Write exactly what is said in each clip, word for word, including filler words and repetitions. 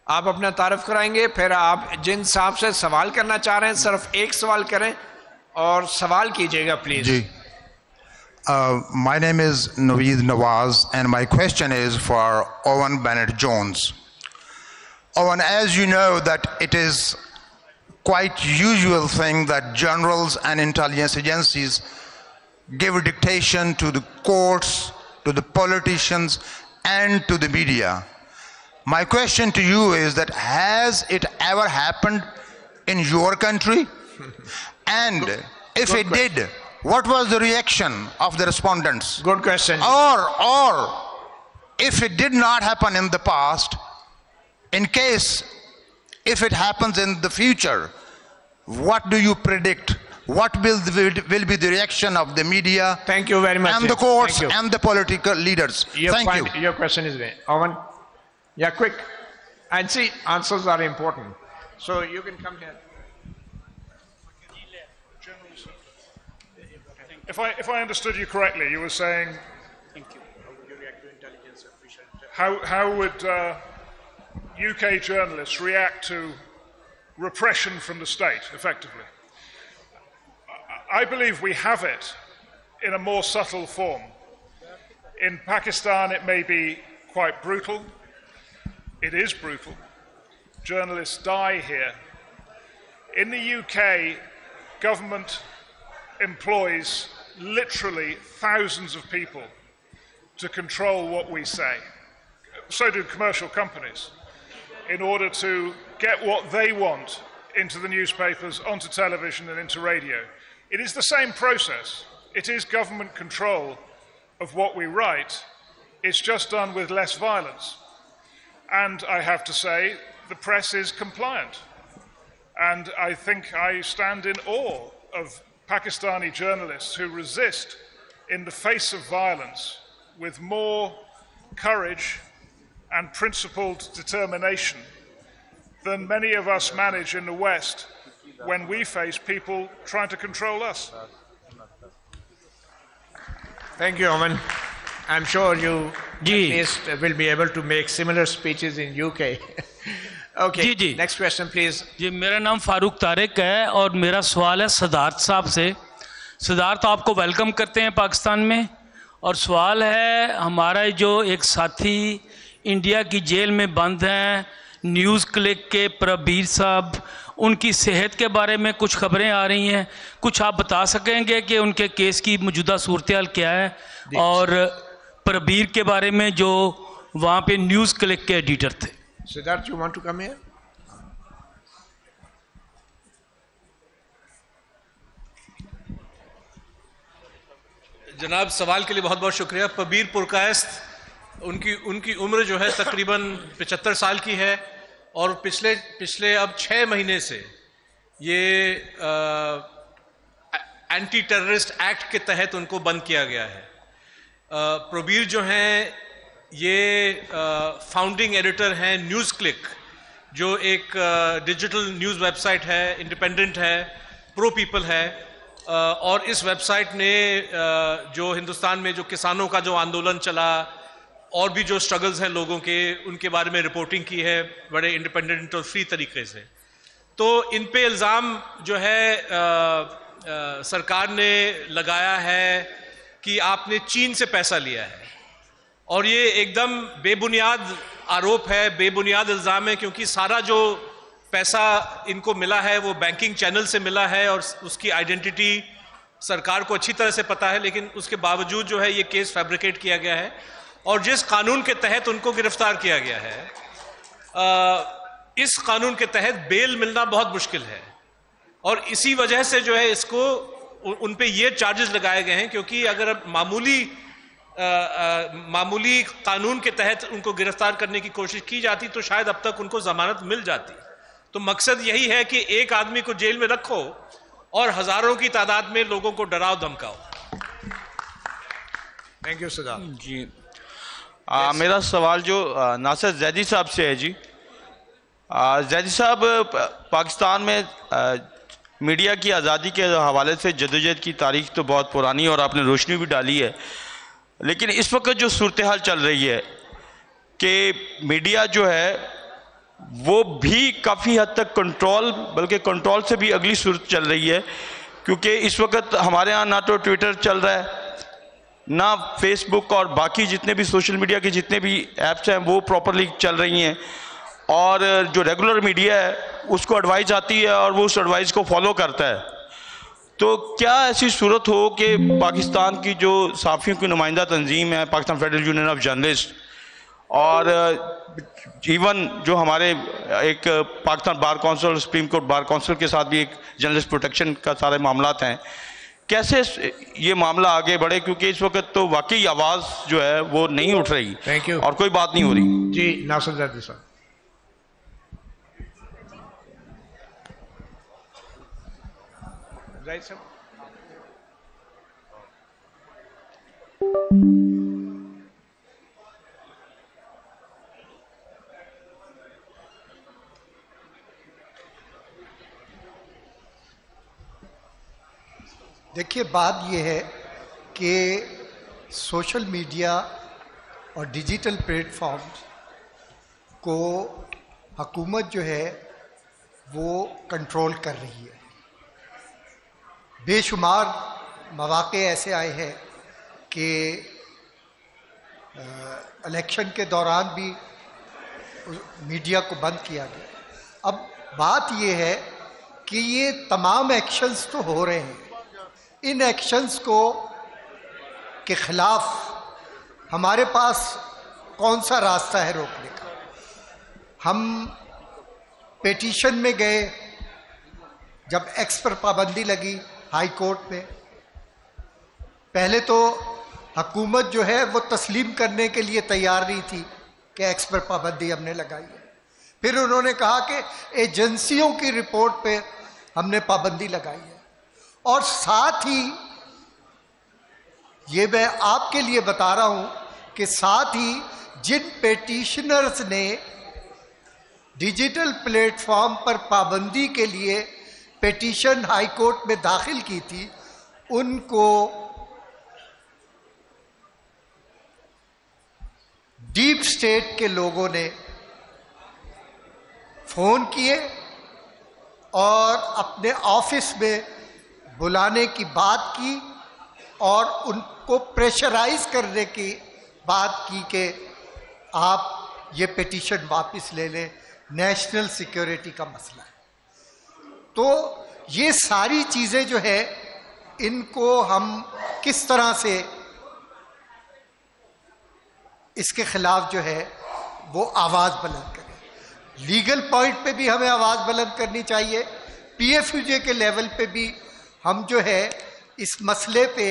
आप अपना तारुफ कराएंगे, फिर आप जिन साहब से सवाल करना चाह रहे हैं सिर्फ एक सवाल करें और सवाल कीजिएगा प्लीज। जी, my name is Naveed Nawaz and my question is for Owen Bennett-Jones. Owen, as you know that it is quite usual thing that generals and intelligence agencies give dictation to the courts, to the politicians and to the media. My question to you is that has it ever happened in your country? And good, if good it question. did, what was the reaction of the respondents? Good question. Or, or if it did not happen in the past, in case if it happens in the future, what do you predict? What will, the, will be the reaction of the media? Thank you very much. And the courts Thank you. and the political leaders. Your Thank point, you. Your question is there. Owen? Yeah, quick. And see, answers are important. So you can come here. If I, if I understood you correctly, you were saying, Thank you. How would you react to intelligence official? how, how would uh, U K journalists react to repression from the state, effectively? I believe we have it in a more subtle form. In Pakistan, it may be quite brutal. It is brutal. Journalists die here. In the U K, government employs literally thousands of people to control what we say. So do commercial companies, in order to get what they want into the newspapers, onto television and into radio. It is the same process. It is government control of what we write. It's just done with less violence. And I have to say, the press is compliant. And I think I stand in awe of Pakistani journalists who resist in the face of violence with more courage and principled determination than many of us manage in the West when we face people trying to control us. Thank you, Oman. I'm sure you Ji. at least will be able to make similar speeches in U K. Okay, जी जी next question please. जी, मेरा नाम फारूक तारिक है और मेरा सवाल है सिद्धार्थ साहब से। सिद्धार्थ, आपको वेलकम करते हैं पाकिस्तान में। और सवाल है, हमारा जो एक साथी इंडिया की जेल में बंद हैं, न्यूज़ क्लिक के प्रबीर साहब, उनकी सेहत के बारे में कुछ खबरें आ रही हैं। कुछ आप बता सकेंगे कि उनके केस की मौजूदा सूरत हाल क्या है? और प्रबीर के बारे में जो वहाँ पे न्यूज़ क्लिक के एडिटर थे। Siddharth, you want to come here? जनाब, सवाल के लिए बहुत बहुत शुक्रिया। प्रबीर पुरकायस्त, उनकी उनकी उम्र जो है तकरीबन पचहत्तर साल की है और पिछले पिछले अब छः महीने से ये एंटी टेररिस्ट एक्ट के तहत उनको बंद किया गया है। प्रबीर जो हैं ये फाउंडिंग एडिटर हैं न्यूज़ क्लिक, जो एक डिजिटल न्यूज़ वेबसाइट है, इंडिपेंडेंट है, प्रो पीपल है। और इस वेबसाइट ने जो हिंदुस्तान में जो किसानों का जो आंदोलन चला और भी जो स्ट्रगल्स हैं लोगों के, उनके बारे में रिपोर्टिंग की है बड़े इंडिपेंडेंट और फ्री तरीके से। तो इन पे इल्ज़ाम जो है आ, आ, सरकार ने लगाया है कि आपने चीन से पैसा लिया है, और ये एकदम बेबुनियाद आरोप है, बेबुनियाद इल्ज़ाम है, क्योंकि सारा जो पैसा इनको मिला है वो बैंकिंग चैनल से मिला है और उसकी आइडेंटिटी सरकार को अच्छी तरह से पता है, लेकिन उसके बावजूद जो है ये केस फैब्रिकेट किया गया है। और जिस कानून के तहत उनको गिरफ्तार किया गया है, आ, इस कानून के तहत बेल मिलना बहुत मुश्किल है, और इसी वजह से जो है इसको उन पे ये चार्जेस लगाए गए हैं, क्योंकि अगर मामूली आ, आ, मामूली कानून के तहत उनको गिरफ्तार करने की कोशिश की जाती तो शायद अब तक उनको जमानत मिल जाती। तो मकसद यही है कि एक आदमी को जेल में रखो और हजारों की तादाद में लोगों को डराओ धमकाओ। Thank you Siddharth ji. आ, मेरा सवाल जो आ, नासिर जैदी साहब से है जी। आ, जैदी साहब, पाकिस्तान में आ, मीडिया की आज़ादी के हवाले से जदोजहद की तारीख तो बहुत पुरानी है और आपने रोशनी भी डाली है, लेकिन इस वक्त जो सूरत हाल चल रही है कि मीडिया जो है वो भी काफ़ी हद तक कंट्रोल, बल्कि कंट्रोल से भी अगली सूरत चल रही है, क्योंकि इस वक्त हमारे यहाँ ना तो ट्विटर चल रहा है, ना फेसबुक और बाकी जितने भी सोशल मीडिया के जितने भी ऐप्स हैं वो प्रॉपरली चल रही हैं, और जो रेगुलर मीडिया है उसको एडवाइस आती है और वो उस एडवाइस को फॉलो करता है। तो क्या ऐसी सूरत हो कि पाकिस्तान की जो सहाफ़ियों की नुमाइंदा तंजीम है, Pakistan federal union of journalist, और इवन जो हमारे एक Pakistan bar council, supreme court bar council के साथ भी एक जर्नलिस्ट प्रोटेक्शन का सारे मामलात हैं, कैसे ये मामला आगे बढ़े, क्योंकि इस वक्त तो वाकई आवाज़ जो है वो नहीं उठ रही। Thank you. और कोई बात नहीं हो रही। जी नासिर ज़ैदी साहब। ज़ैदी साहब। देखिए, बात यह है कि सोशल मीडिया और डिजिटल प्लेटफॉर्म्स को हुकूमत जो है वो कंट्रोल कर रही है। बेशुमार मौक़े ऐसे आए हैं कि इलेक्शन के दौरान भी मीडिया को बंद किया गया। अब बात यह है कि ये तमाम एक्शंस तो हो रहे हैं, इन एक्शंस को के ख़िलाफ़ हमारे पास कौन सा रास्ता है रोकने का। हम पेटिशन में गए, जब एक्स पर पाबंदी लगी हाई कोर्ट में, पहले तो हुकूमत जो है वो तस्लीम करने के लिए तैयार नहीं थी कि एक्स पर पाबंदी हमने लगाई है। फिर उन्होंने कहा कि एजेंसियों की रिपोर्ट पे हमने पाबंदी लगाई है, और साथ ही ये मैं आपके लिए बता रहा हूं कि साथ ही जिन पेटिशनर्स ने डिजिटल प्लेटफॉर्म पर पाबंदी के लिए पेटिशन हाई कोर्ट में दाखिल की थी, उनको डीप स्टेट के लोगों ने फोन किए और अपने ऑफिस में बुलाने की बात की और उनको प्रेशराइज करने की बात की कि आप ये पिटीशन वापस ले लें, नेशनल सिक्योरिटी का मसला है। तो ये सारी चीज़ें जो है इनको हम किस तरह से इसके खिलाफ जो है वो आवाज़ बुलंद करें। लीगल पॉइंट पे भी हमें आवाज़ बुलंद करनी चाहिए, पीएफयूजे के लेवल पे भी हम जो है इस मसले पे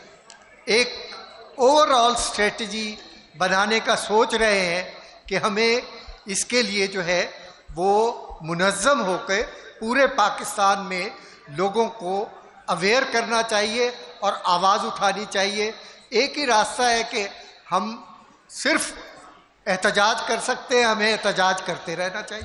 एक ओवरऑल स्ट्रेटजी बनाने का सोच रहे हैं कि हमें इसके लिए जो है वो मुनज़्ज़म होकर पूरे पाकिस्तान में लोगों को अवेयर करना चाहिए और आवाज़ उठानी चाहिए। एक ही रास्ता है कि हम सिर्फ एहतजाज कर सकते हैं, हमें एहतजाज करते रहना चाहिए।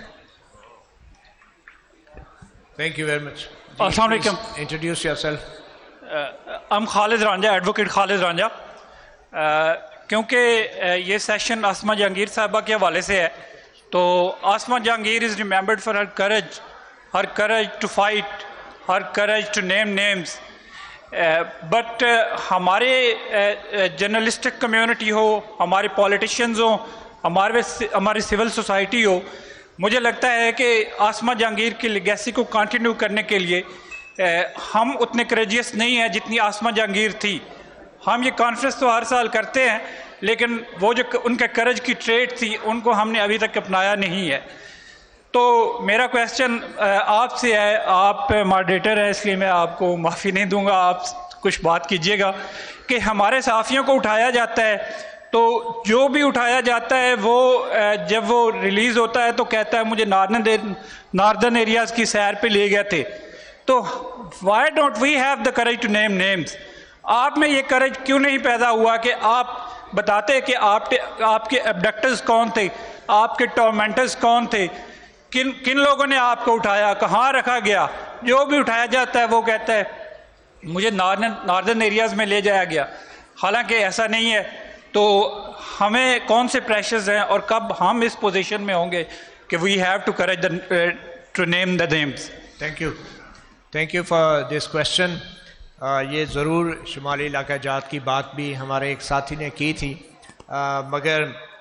Thank you very much. अस्सलाम वालेकुम। Introduce yourself. I am Khalid Ranjha, advocate Khalid Ranjha. क्योंकि ये सेशन आसमा जहांगीर साहबा के हवाले से है, तो Asma Jahangir is remembered for her courage, her courage to fight, her courage to name names. But हमारे जर्नलिस्टिक कम्युनिटी हो, हमारे पॉलिटिशियंस हो, हमारे हमारी सिविल सोसाइटी हो, मुझे लगता है कि आसमा जहांगीर की लेगेसी को कंटिन्यू करने के लिए हम उतने करेजियस नहीं हैं जितनी आसमा जहांगीर थी। हम ये कॉन्फ्रेंस तो हर साल करते हैं, लेकिन वो जो उनके करेज की ट्रेट थी उनको हमने अभी तक अपनाया नहीं है। तो मेरा क्वेश्चन आपसे है, आप मॉडरेटर हैं इसलिए मैं आपको माफ़ी नहीं दूंगा, आप कुछ बात कीजिएगा कि हमारे सहाफ़ियों को उठाया जाता है, तो जो भी उठाया जाता है वो जब वो रिलीज़ होता है तो कहता है मुझे नार्दर्न नार्दर्न एरियाज़ की सैर पे ले गए थे। तो why don't we have the courage to name names? आप में ये करेज क्यों नहीं पैदा हुआ कि आप बताते कि आप आपके एबडक्टर्स कौन थे, आपके टॉर्मेंटर्स कौन थे, किन किन लोगों ने आपको उठाया, कहाँ रखा गया? जो भी उठाया जाता है वो कहता है मुझे नार्दर्न नार्दर्न एरियाज़ में ले जाया गया, हालांकि ऐसा नहीं है। तो हमें कौन से प्रेशर्स हैं और कब हम इस पोजीशन में होंगे कि we have to courage the, uh, to name the names. Thank you. Thank you for this question. uh, ये ज़रूर शुमाली इलाका जात की बात भी हमारे एक साथी ने की थी, uh, मगर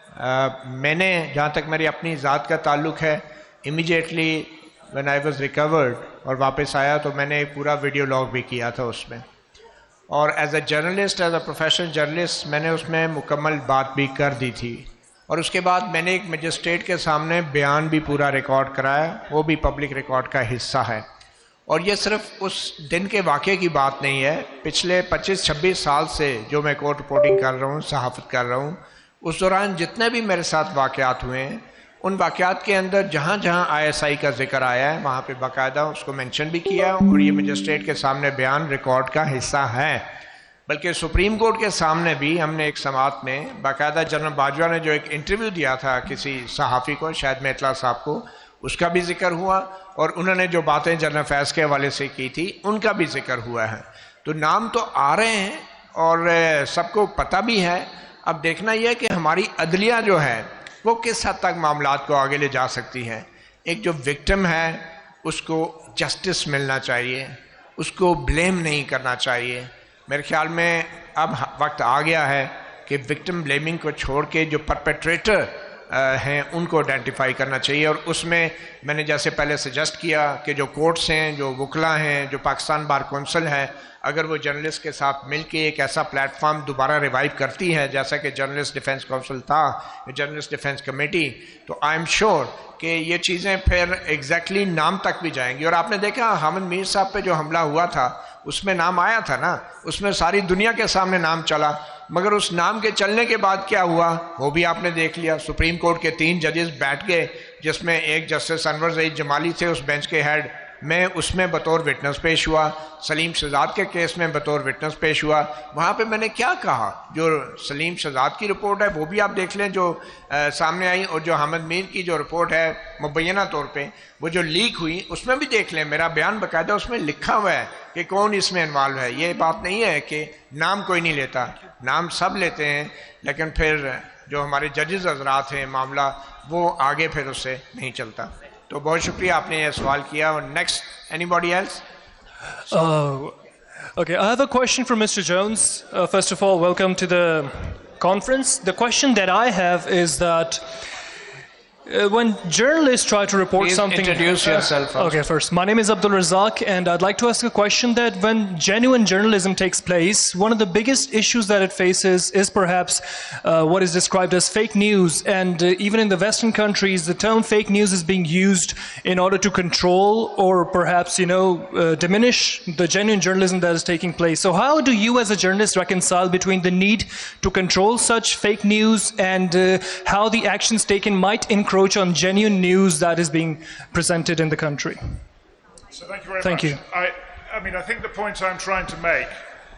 uh, मैंने जहाँ तक मेरी अपनी ज़ात का ताल्लुक़ है, immediately when I was recovered और वापस आया तो मैंने एक पूरा वीडियो लॉग भी किया था उसमें, और as a journalist, as a professional journalist मैंने उसमें मुकम्मल बात भी कर दी थी, और उसके बाद मैंने एक मजिस्ट्रेट के सामने बयान भी पूरा रिकॉर्ड कराया, वो भी पब्लिक रिकॉर्ड का हिस्सा है। और ये सिर्फ उस दिन के वाक़े की बात नहीं है, पिछले पच्चीस छब्बीस साल से जो मैं कोर्ट रिपोर्टिंग कर रहा हूँ, सहाफ़त कर रहा हूँ, उस दौरान जितने भी मेरे साथ वाक़यात हुए हैं, उन वाक़यात के अंदर जहाँ जहाँ आई एस आई का जिक्र आया है वहाँ पे बाकायदा उसको मेंशन भी किया, और ये मजिस्ट्रेट के सामने बयान रिकॉर्ड का हिस्सा है। बल्कि सुप्रीम कोर्ट के सामने भी हमने एक समात में बाकायदा जनरल बाजवा ने जो एक इंटरव्यू दिया था किसी सहाफ़ी को, शायद मेतला साहब को, उसका भी जिक्र हुआ, और उन्होंने जो बातें जनरल फैज़ के हवाले से की थी उनका भी जिक्र हुआ है। तो नाम तो आ रहे हैं और सबको पता भी है। अब देखना यह है कि हमारी अदलिया जो है वो किस हद तक मामलात को आगे ले जा सकती है। एक जो विक्टिम है उसको जस्टिस मिलना चाहिए, उसको ब्लेम नहीं करना चाहिए। मेरे ख्याल में अब वक्त आ गया है कि विक्टिम ब्लेमिंग को छोड़ के जो परपेट्रेटर हैं उनको आइडेंटिफाई करना चाहिए, और उसमें मैंने जैसे पहले सजेस्ट किया कि जो कोर्ट्स हैं, जो वकला हैं, जो पाकिस्तान बार कौंसिल है, अगर वो जर्नलिस्ट के साथ मिलके एक ऐसा प्लेटफॉर्म दोबारा रिवाइव करती है जैसा कि जर्नलिस्ट डिफेंस काउंसिल था, जर्नलिस्ट डिफेंस कमेटी, तो आई एम श्योर कि ये चीज़ें फिर एग्जैक्टली exactly नाम तक भी जाएंगी। और आपने देखा हामिद मीर साहब पे जो हमला हुआ था उसमें नाम आया था ना, उसमें सारी दुनिया के सामने नाम चला, मगर उस नाम के चलने के बाद क्या हुआ वो भी आपने देख लिया। सुप्रीम कोर्ट के तीन जजेस बैठ गए, जिसमें एक जस्टिस अनवर ज़ईद जमाली थे उस बेंच के हेड, मैं उसमें बतौर विटनेस पेश हुआ, सलीम शहजाद के केस में बतौर विटनेस पेश हुआ। वहाँ पे मैंने क्या कहा, जो सलीम शहजाद की रिपोर्ट है वो भी आप देख लें जो आ, सामने आई, और जो हामिद मीर की जो रिपोर्ट है मुबैना तौर पे वो जो लीक हुई उसमें भी देख लें, मेरा बयान बाकायदा उसमें लिखा हुआ है कि कौन इसमें इन्वॉल्व है। ये बात नहीं है कि नाम कोई नहीं लेता, नाम सब लेते हैं, लेकिन फिर जो हमारे जजेस हजरात हैं मामला वो आगे फिर उससे नहीं चलता। तो बहुत शुक्रिया आपने ये सवाल किया। और next, anybody else? Okay, I have a question for Mister Jones. Uh, first of all, welcome to the conference. The question that I have is that Uh, when journalists try to report Please something... introduce yourself first. Okay, first. My name is Abdul Razak, and I'd like to ask a question that when genuine journalism takes place, one of the biggest issues that it faces is perhaps uh, what is described as fake news. And uh, even in the Western countries, the term fake news is being used in order to control or perhaps, you know, uh, diminish the genuine journalism that is taking place. So how do you as a journalist reconcile between the need to control such fake news and uh, how the actions taken might increase on genuine news that is being presented in the country? So thank you very thank much. You. I, I mean, I think the point I'm trying to make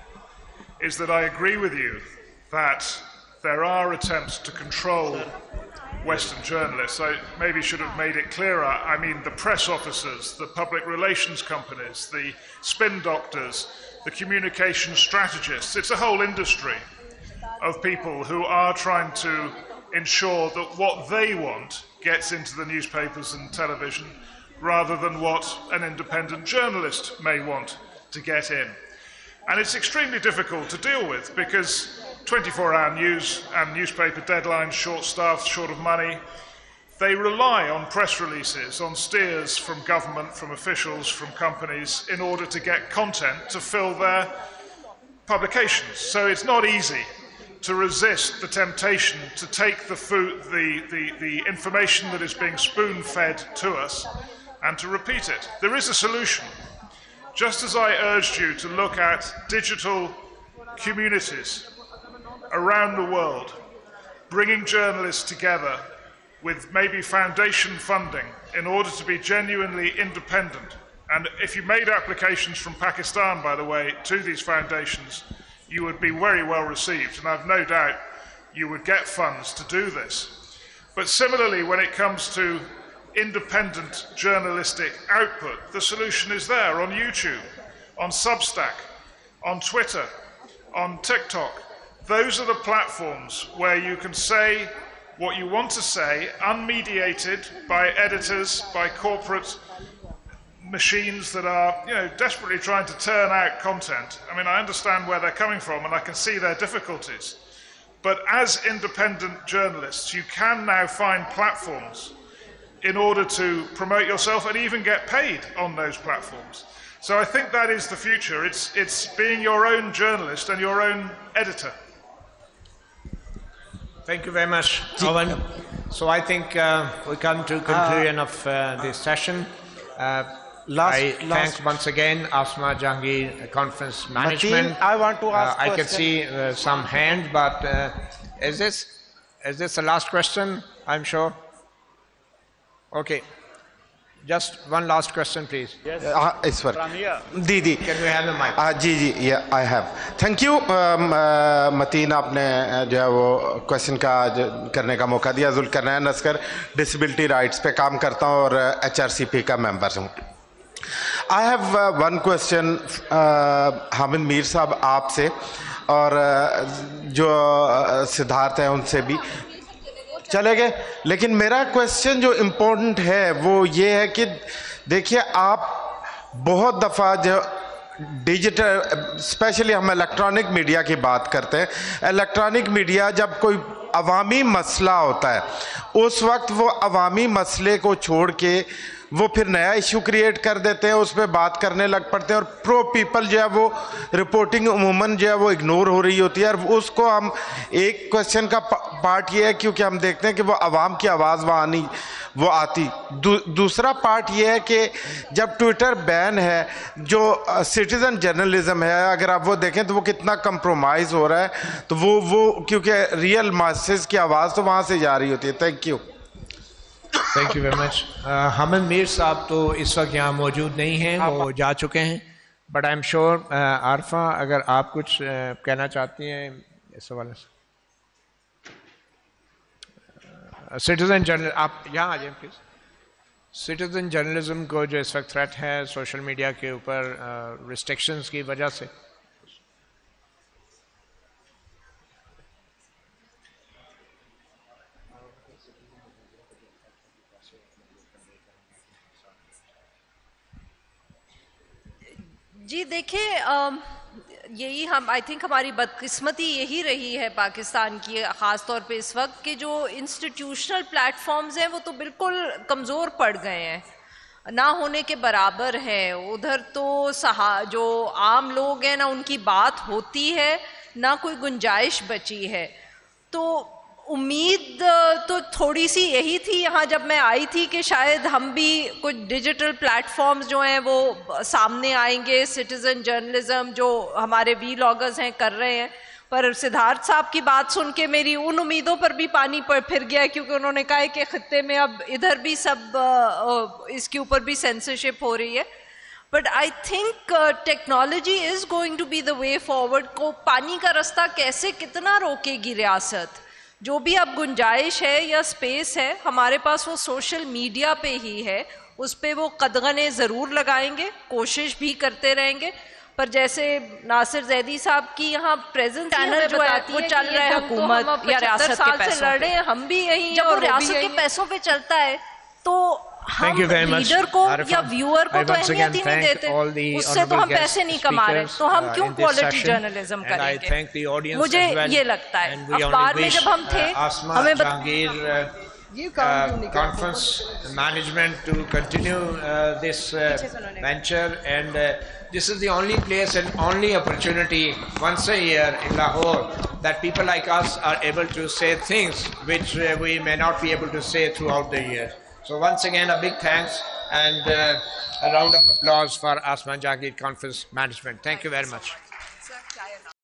is that I agree with you that there are attempts to control Western journalists. I maybe should have made it clearer. I mean, the press officers, the public relations companies, the spin doctors, the communication strategists. It's a whole industry of people who are trying to ensure that what they want gets into the newspapers and television rather than what an independent journalist may want to get in. And it's extremely difficult to deal with because twenty-four hour news and newspaper deadlines, short-staffed, short of money, they rely on press releases, on steers from government, from officials, from companies in order to get content to fill their publications. So it's not easy to resist the temptation to take the food, the, the, the information that is being spoon-fed to us and to repeat it. There is a solution. Just as I urged you to look at digital communities around the world, bringing journalists together with maybe foundation funding in order to be genuinely independent. And if you made applications from Pakistan, by the way, to these foundations, you would be very well received, and I've no doubt you would get funds to do this. But similarly, when it comes to independent journalistic output, the solution is there on YouTube, on Substack, on Twitter, on TikTok. Those are the platforms where you can say what you want to say, unmediated by editors, by corporate machines that are, you know, desperately trying to turn out content. I mean, I understand where they're coming from and I can see their difficulties. But as independent journalists, you can now find platforms in order to promote yourself and even get paid on those platforms. So I think that is the future. It's, it's being your own journalist and your own editor. Thank you very much, Owen. So I think uh, we come to conclusion uh, of uh, this session. Uh, Last, I last thank once again Asma Jahangir Conference Management. Mateen, I want to ask. Uh, I can see uh, some hands, but uh, is this is this the last question? I'm sure. Okay, just one last question, please. Yes. Uh, Iswar. Didi. Can we have the mic? Uh, जी जी, yeah, I have. Thank you, um, uh, Matin, आपने जो है वो question का करने का मौका दिया. जुल्करनैन असगर, डिसेबिलिटी राइट्स पे काम करता हूँ और एच आर सी पी का मेंबर हूँ. I have uh, one question, Hamid Mir साहब, आपसे और uh, जो uh, सिद्धार्थ हैं उनसे भी चले गए. लेकिन मेरा क्वेश्चन जो इम्पोर्टेंट है वो ये है कि देखिए, आप बहुत दफ़ा जो डिजिटल, स्पेशली हम इलेक्ट्रॉनिक मीडिया की बात करते हैं, इलेक्ट्रॉनिक मीडिया जब कोई अवामी मसला होता है उस वक्त वो अवामी मसले को छोड़ के वो फिर नया इशू क्रिएट कर देते हैं, उस पर बात करने लग पड़ते हैं और प्रो पीपल जो है वो रिपोर्टिंग उमूमन जो है वो इग्नोर हो रही होती है. और उसको हम, एक क्वेश्चन का पार्ट ये है क्योंकि हम देखते हैं कि वो आवाम की आवाज़ वहाँ नहीं वो आती. दू, दूसरा पार्ट ये है कि जब ट्विटर बैन है, जो सिटीज़न जर्नलिज्म है, अगर आप वो देखें तो वो कितना कंप्रोमाइज़ हो रहा है, तो वो वो क्योंकि रियल मासेस की आवाज़ तो वहाँ से जा रही होती है. Thank you. Thank you very much. Hamid Mir साहब तो इस वक्त यहाँ मौजूद नहीं हैं, वो जा चुके हैं. But I am sure Arfa, अगर आप कुछ uh, कहना चाहती हैं इस हवाले से. सिटीजन जर्नल, आप यहाँ आ जाए प्लीज. सिटीजन जर्नलिज्म को जो इस वक्त थ्रेट है सोशल मीडिया के ऊपर रिस्ट्रिक्शंस uh, की वजह से, जी देखिए, यही हम आई थिंक हमारी बदकिस्मती यही रही है पाकिस्तान की, ख़ास तौर पे इस वक्त के जो इंस्टीट्यूशनल प्लेटफॉर्म्स हैं वो तो बिल्कुल कमज़ोर पड़ गए हैं, ना होने के बराबर है. उधर तो सहा जो आम लोग हैं ना उनकी बात होती है, ना कोई गुंजाइश बची है. तो उम्मीद तो थोड़ी सी यही थी यहाँ जब मैं आई थी कि शायद हम भी कुछ डिजिटल प्लेटफॉर्म्स जो हैं वो सामने आएंगे, सिटीज़न जर्नलिज्म जो हमारे वी लॉगर्स हैं कर रहे हैं. पर सिद्धार्थ साहब की बात सुन के मेरी उन उम्मीदों पर भी पानी पर फिर गया, क्योंकि उन्होंने कहा है कि खत्ते में अब इधर भी सब इसके ऊपर भी सेंसरशिप हो रही है. But I think technology is going to be the way forward. को पानी का रास्ता कैसे कितना रोकेगी रियासत, जो भी अब गुंजाइश है या स्पेस है हमारे पास वो सोशल मीडिया पे ही है. उस पे वो कदगने ज़रूर लगाएंगे, कोशिश भी करते रहेंगे. पर जैसे नासिर जैदी साहब की यहाँ प्रेजेंस चैनल जो है वो चल रहा है हुकूमत या रियासत के पैसों लड़ रहे हैं, हम भी यही, जब वो रियासत के पैसों पे चलता है तो हम लीडर को या व्यूअर को तो अहमियत ही नहीं देते, उससे तो हम पैसे नहीं कमा रहे, तो हम क्यों क्वालिटी जर्नलिज्म करेंगे. मुझे ये लगता है अखबार में जब हम थे हमें Uh, conference management to continue uh, this uh, venture, and uh, this is the only place and only opportunity once a year in Lahore that people like us are able to say things which uh, we may not be able to say throughout the year. So once again a big thanks and uh, a round of applause for Asma Jahangir Conference Management. Thank you very much.